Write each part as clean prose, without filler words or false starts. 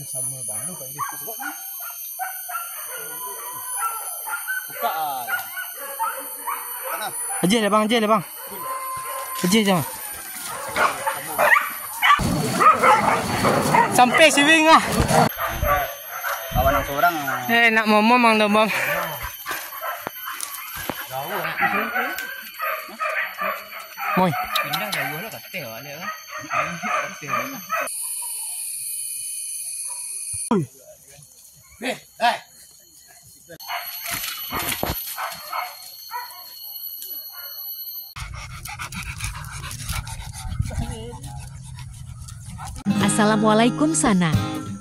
sama bang, lu kayak gitu kok. Buka lah. Aja lah bang, aja lah bang. Aja jangan. Sampai siwing ah. Kawan orang. Nak momo mang domam. Moy. Pindah jauh lah katel ada kan. Assalamualaikum sana.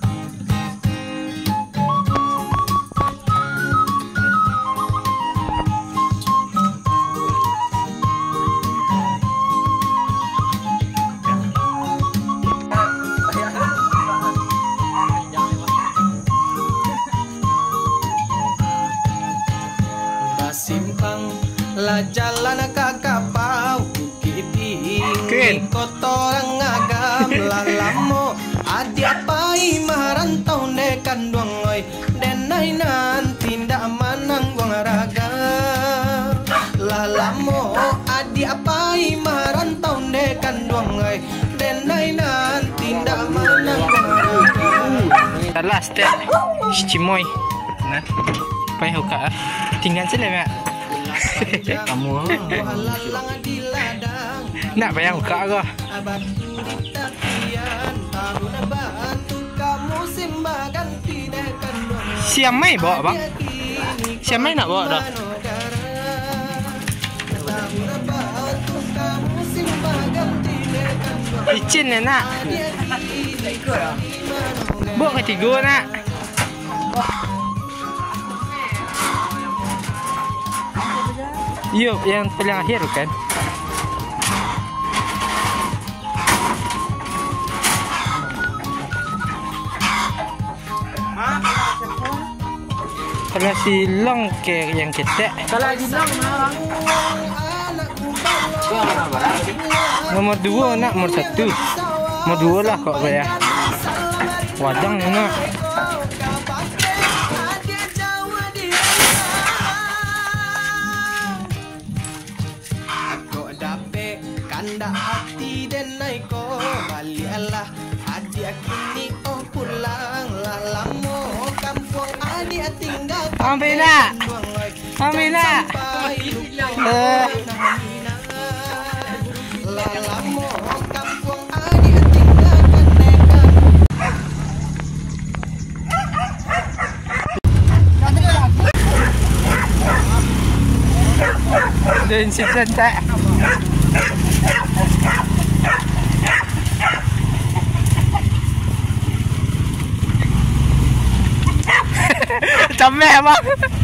Simpang la jalan kakapau kiping kotorang agam lalamo adi apai marantau nekan duangoy denai nan tindak manang guang raga lalamo adi apai marantau nekan duangoy denai nan tindak manang guang raga Salah step. Cimoy. Nah. Pai hoka tinggal sini mak. Kamu. Nak bayang hoka ke? Siamai bawa bang? Siamai nak bawa dah? Licin ya nak? Bawa ketiga nak? Yuk, yang paling akhir kan? Kalau silong ke yang ketek. Kalau silong Nomor 2 nak, nomor 1. Nomor 2 lah kok bayar. Wadang nak. Kanda hati dan naiko bali Allah adik kini oh pulang lalamo kampung adik tinggal Amina Amina lalamo kampung adik tinggal dan si cantik. Comel bang.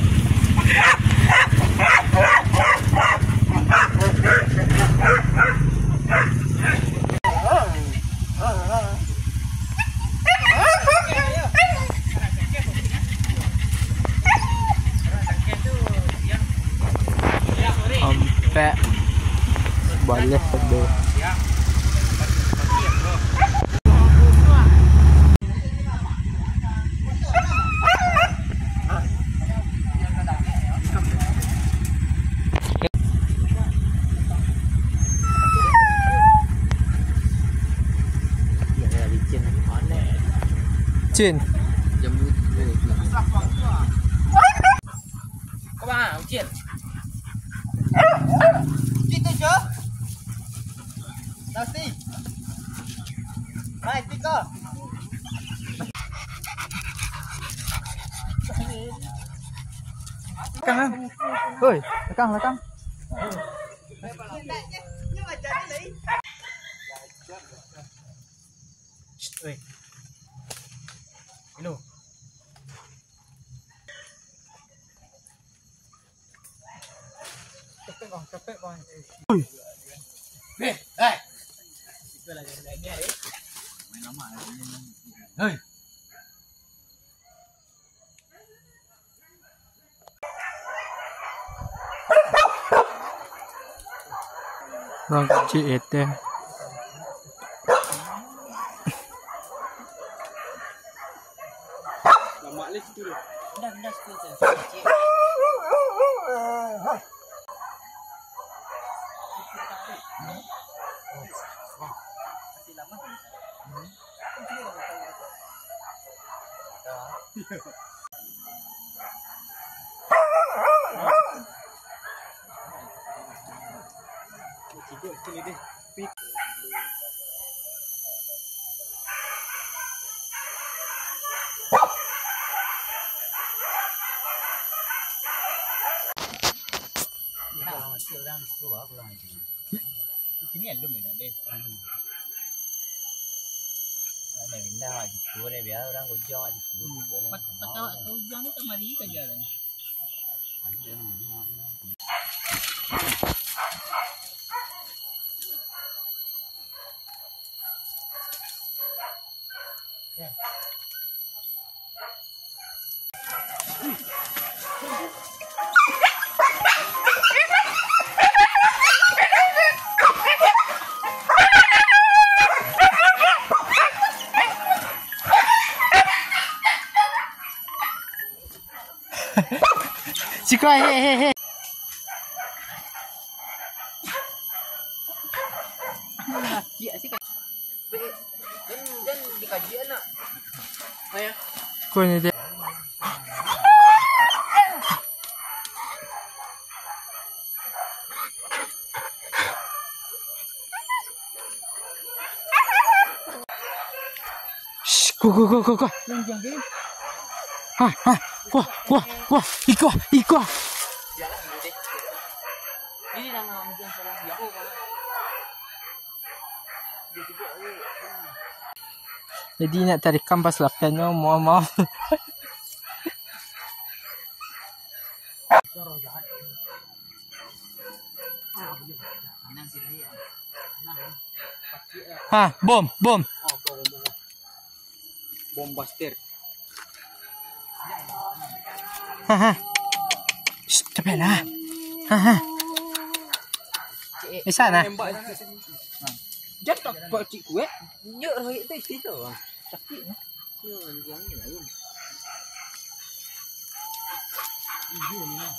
Sampai balik sedih. Chin. Các bạn chuyện. Kita je. Nasi. Hai, tika. Căng ơi, căng. Oi. Ini. Capek bang. Nih, hai. Kita lagi ni hari. Main lama. Hei. Bang kecil itu. Ini elum ni nak deh. Ada benda gitu deh biar orang ujung gitu. Patah ujung ni kemari kerja kan. Cika hehehe. Laki sih kan. Dan dikaji anak. Ayah. Kau ni dia. Shh, go. Lanjang ke? Ha. Wah. Iko. Jalan dulu deh. Ini nang lanjang salah ya aku kan. Dia juga Jadi nak tarik kampas lapiannya, maaf. Ha, bom. Bombaster. Ha. Shh, cepat lah. Ha. Di sana. Jatuh pak cik kue. Nyok lagi tu itu bang. Sakit ni. Yang ni lain. Ibu ni lah.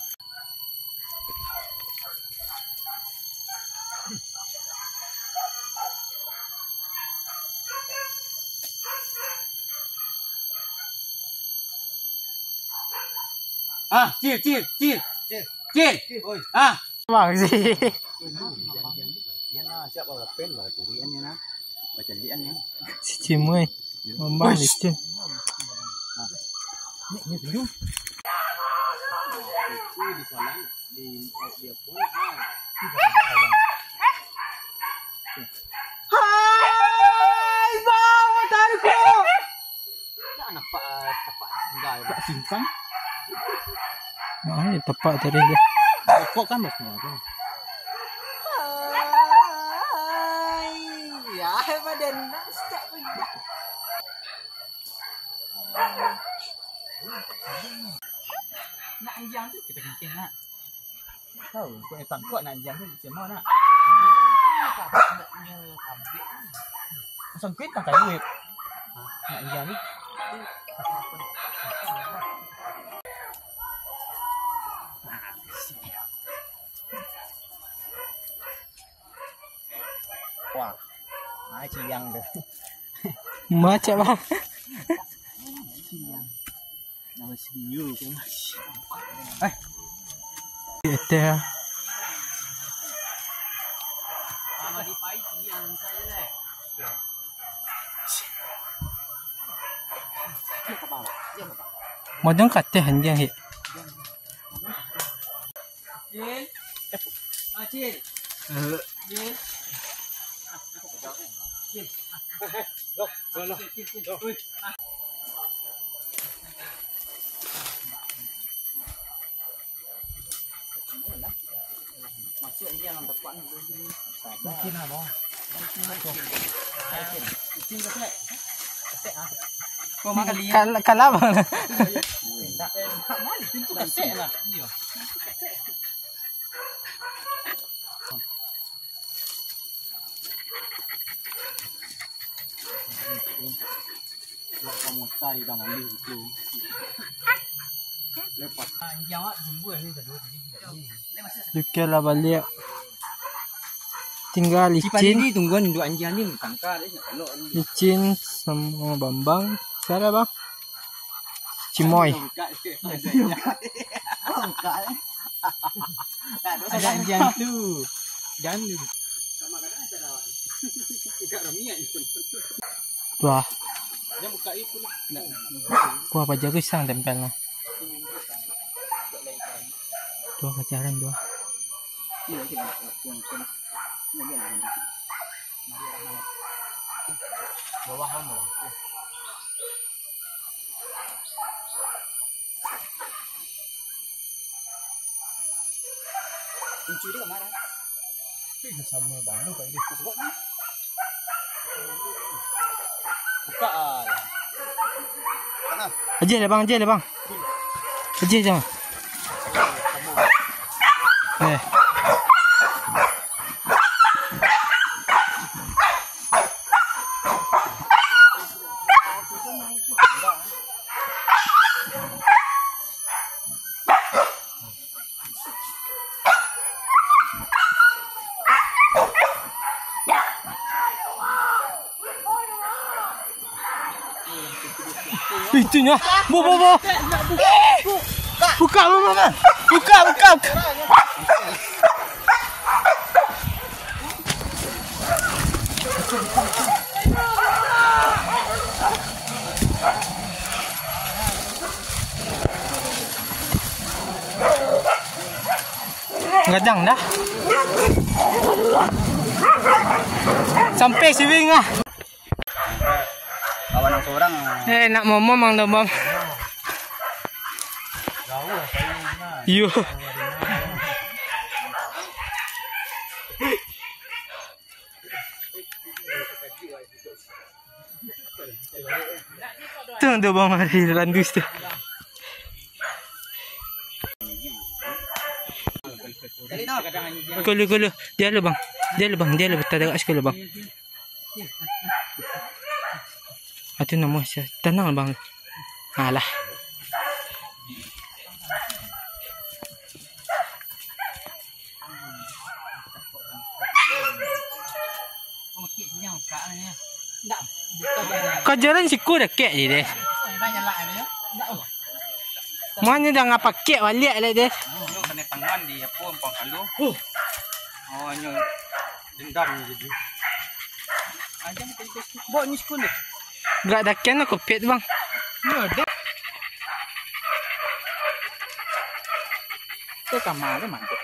Ah, cil. Oi, ah. Bang sih. Siap bawa pen, bawa turian ni nah. Bawa celian ni. Si Cimoy. Mambang licin. Ni dulu. Di sana dia pun. Hai, bang, motorku. Tak nampak tapak tinggal tak simpang. Nah, tepat tadi dia. Kok kan bos semua tu. Ya, badan nak pejak. Nak anjang tu kita kencing nak. Tahu, kau yang tangkap nak anjang tu macam mana nak? Sangkut tak tahu web. Nak anjang ni. Wah, ciang tu. Macam bang. Nama siu ke mas? Kita. Mari pai ciang saya leh. Modong kata hanjang he. Cil. Cil. Cil. Masuk dia dalam tempat ni sini. Mungkin apa? Mungkin kesek. Kesek ah. Kau makan lihat. Kalah bang. Tak mana pintu kesek lah. Iya. Kamu tay dah mandi itu. Lepas. Anjing awak jumbo ni kedua tadi. Dukirlah balik. Tinggal licin. Ni tungguan dua anjing ni tangkar dia nak elok ni. Licin sama Bambang. Siapa bang? Cimoy. Ada anjing tu. Jangan tu. Sama kadang tak ada. Dekat ramian pun. Tuah. Dia buka itu lah. Gua apa jaga sang tempel lah. Dua kejaran dua. Ni lagi nak yang kena. Ni dia nak. Bawah homo. Kunci dia marah. Ini sama baru kat dia buat ni. Buka ah. Mana? Aje lah bang, aje lah bang. Aje jangan. Itunya. Bu. Buka mama. Buka. Ngadang dah. Sampai siwing ah. Kawan yang seorang. Nak momom mang dah bang. Yo. Tuh bang hari randus tu. Kulu. Dia lu bang. Dia lu betul dekat sekolah bang. Itu nama saya. Tenang bang. Alah. Kau jalan siku dah kek je deh. Mana dah ngapa kek balik lah deh. Nyo kena tangan di apa empang kalu. Oh nyo dendam jadi. Ajang kita bawa ni sekun deh. Berat dah ken aku pet bang. Nyo dah. Ke kamar dia mantap.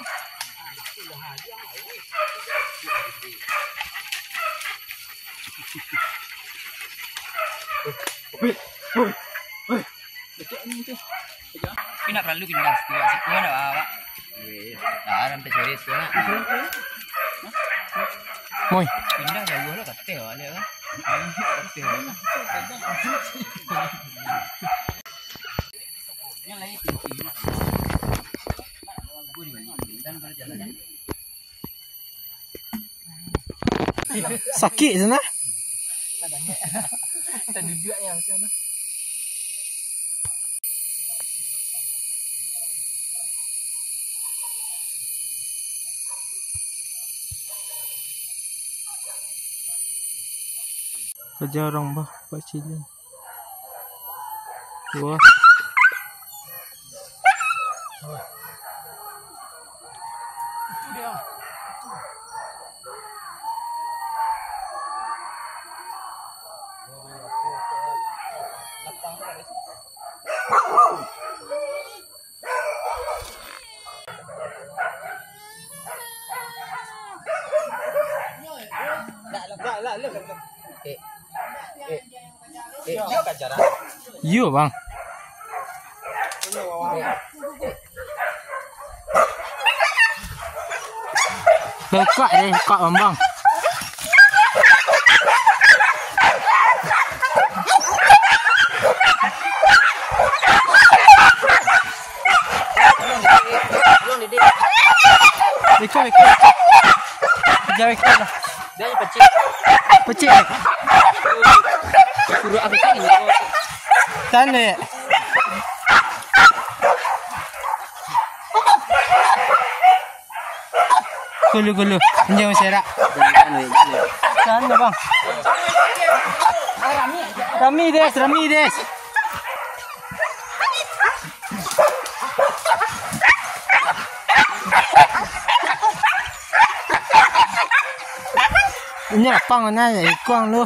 Pindah perlu pindah setiap sekolah dah awak. Dah sampai sore sekolah. Moy. Pindah jauh lah kata awak dia kan. Yang lain tinggi. Gua di balik dan kalau jalan. Sakit sana. Kita duduk yang sana. Kerja orang bah, buat cilin. Wah. Yo bang. Dekat deh, kak bang. Dekat. Jangan lah. Dia ni pecik. Pecik. Suruh aku ni. Sana. Gulu. Anjing serak. Sana bang. Rami des. Ini apa mana ya? Ikang lu.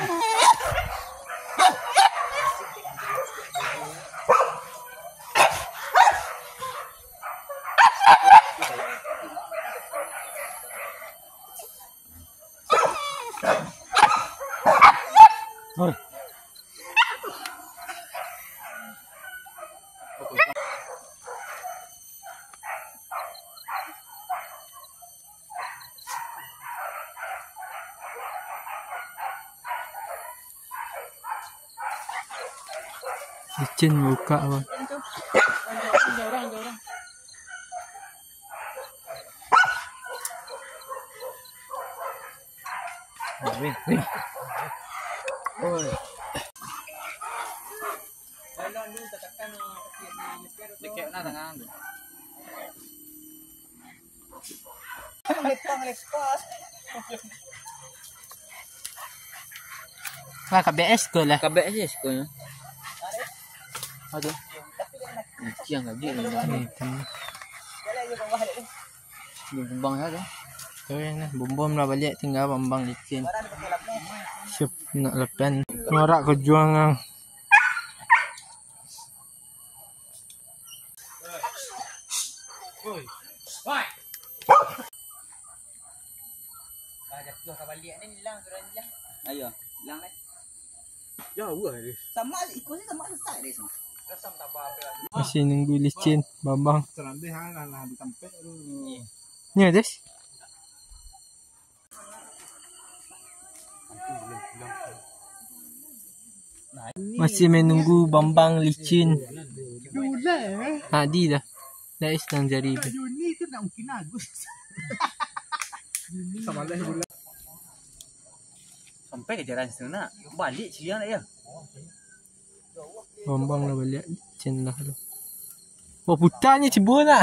Oi. Licin buka bang. Wih. Oi. Dikit na tangan. Lah KBS ko lah. KBS ko ya. Aduh. Siang gaji ni. Bumbang ya. So yan na, bumbom na balik, tinggal bambang licin. Siap nak lepen. Norak ko juang ang. Ayo, hilang deh. Jauh ni. Sama ikutnya sama selesai deh semua. Masih nunggu licin, bambang. Serambih lah di tempat tu. Ni des. Masih menunggu bambang licin. Di dah. Dah sedang jari. Juni tu nak mungkin Agus. Sama lah bulan. Sampai ke jalan sana. Balik siang dah ya. Bambang lah balik licin lah tu. Wah putarnya cibur nak.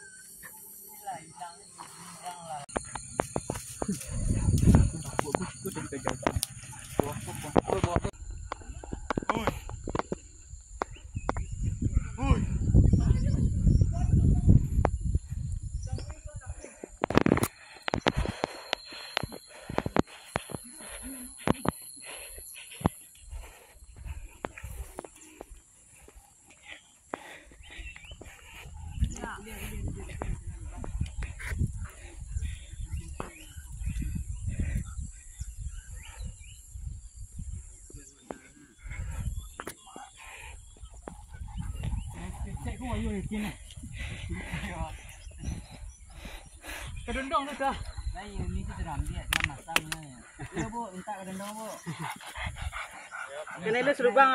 Kedondong tu dah. Nah, ini tu teram dia, teram matangnya. Ya bu, minta kedondong bu. Kena lu serubang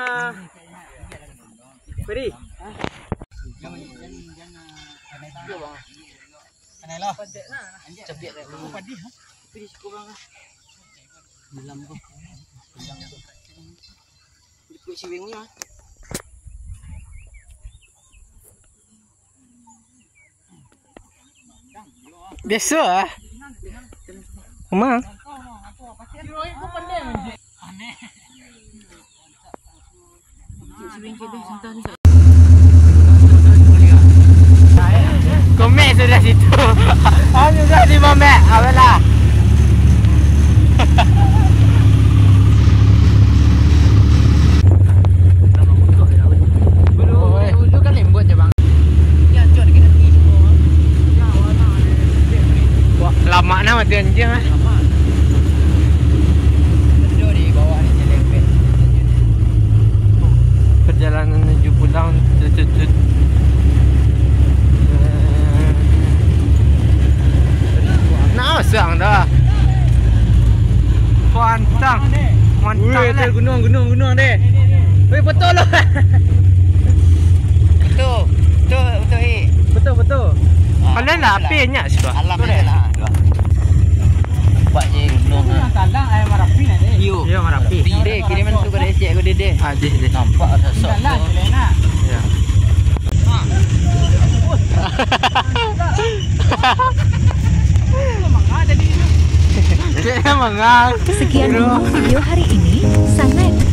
Beri. Kanai lah. Cepet dah. Padi ha. Padi kurang ah. Dalam tu. Ikut siwingnya. Biasa lah. Memang. Komek sudah situ. Sudah di Momek. Apalah. Dulu kan lembut je bang. Lama nak mati anjing lah. Duduk di bawah ni jelek. Perjalanan menuju pulang tutut. Nak asang dah. Pantang. Mantap lah. Gunung deh. Weh betul lah. Betul. Kalian lah api nyak sebab. Alam ni lah. Buat je gunung ah. Talang air Marapi ni deh. Ya Marapi. Deh, kiriman tu pada esek aku deh. Deh. Nampak sosok Talang tu. kelena. Ya. Dia mengang. Sekian dulu video hari ini. Sana